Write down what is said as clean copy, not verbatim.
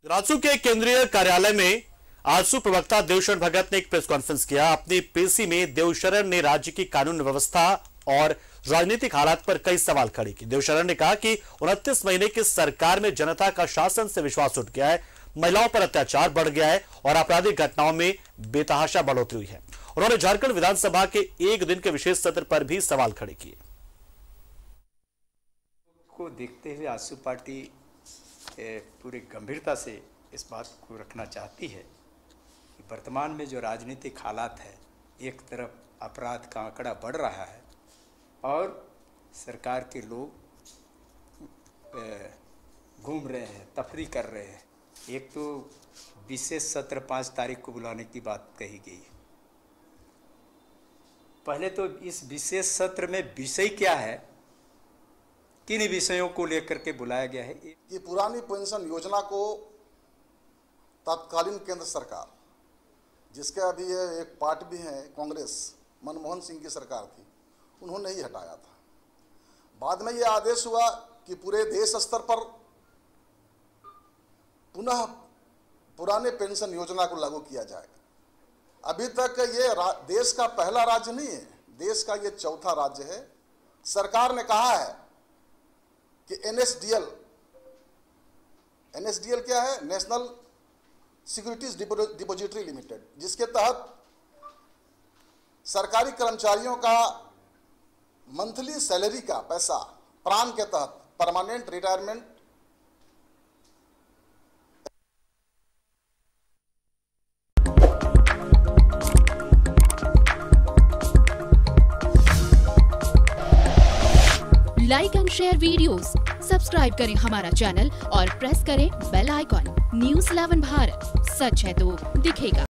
राजसू के केंद्रीय कार्यालय में आजसू प्रवक्ता देवशरण भगत ने एक प्रेस कॉन्फ्रेंस किया। अपनी पेशी में देवशरण ने राज्य की कानून व्यवस्था और राजनीतिक हालात पर कई सवाल खड़े किए। देवशरण ने कहा कि 29 महीने की सरकार में जनता का शासन से विश्वास उठ गया है, महिलाओं पर अत्याचार बढ़ गया है और आपराधिक घटनाओं में बेतहाशा बढ़ोतरी हुई है। उन्होंने झारखंड विधानसभा के एक दिन के विशेष सत्र पर भी सवाल खड़े किए। को देखते हुए आजसू पार्टी पूरी गंभीरता से इस बात को रखना चाहती है कि वर्तमान में जो राजनीतिक हालात है, एक तरफ अपराध का आंकड़ा बढ़ रहा है और सरकार के लोग घूम रहे हैं, तफरी कर रहे हैं। एक तो विशेष सत्र 5 तारीख को बुलाने की बात कही गई है। पहले तो इस विशेष सत्र में विषय क्या है, किन विषयों को लेकर के बुलाया गया है? कि पुरानी पेंशन योजना को तत्कालीन केंद्र सरकार, जिसके अभी एक पार्टी भी है कांग्रेस, मनमोहन सिंह की सरकार थी, उन्होंने ही हटाया था। बाद में ये आदेश हुआ कि पूरे देश स्तर पर पुनः पुराने पेंशन योजना को लागू किया जाएगा। अभी तक ये देश का पहला राज्य नहीं है, देश का ये चौथा राज्य है। सरकार ने कहा है कि एनएसडीएल क्या है? नेशनल सिक्योरिटीज डिपॉजिटरी लिमिटेड, जिसके तहत सरकारी कर्मचारियों का मंथली सैलरी का पैसा प्राण के तहत permanent retirement like and share videos, subscribe करें हमारा चैनल और प्रेस करें बेल आइकॉन। न्यूज़ 11 भारत, सच है तो दिखेगा।